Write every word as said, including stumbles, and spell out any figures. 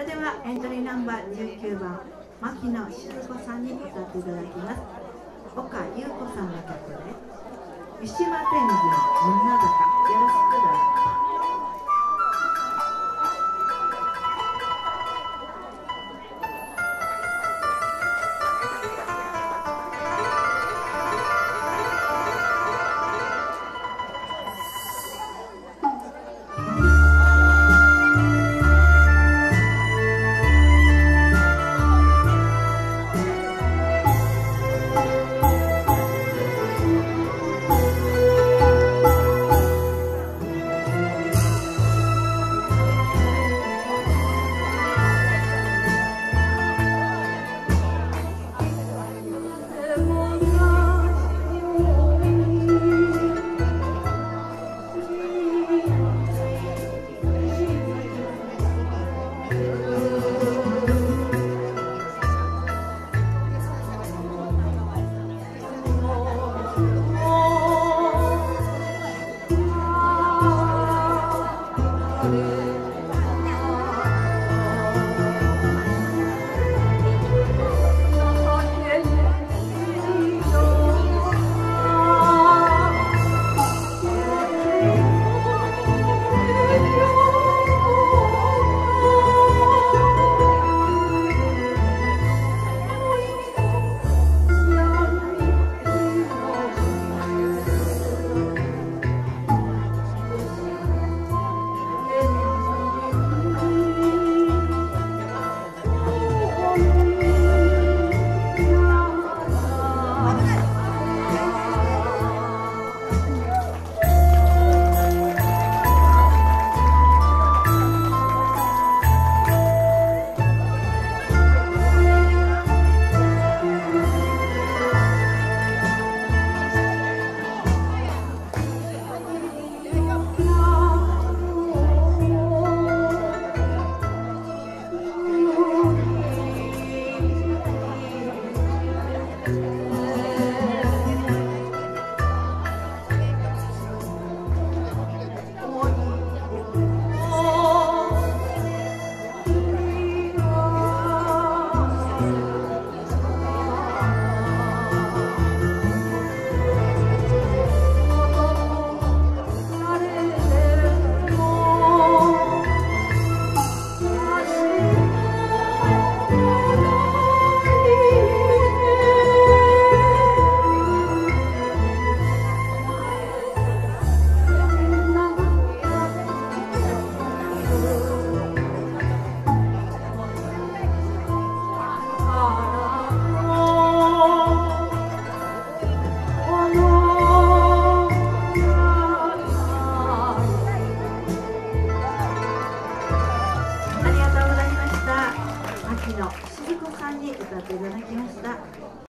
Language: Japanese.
れではエントリーナンバーじゅうきゅうばん牧野静子さんに歌っていただきます。岡優子さんの曲で「三島天神女坂」。よろしくどうぞ。牧野静子さんに歌っていただきました。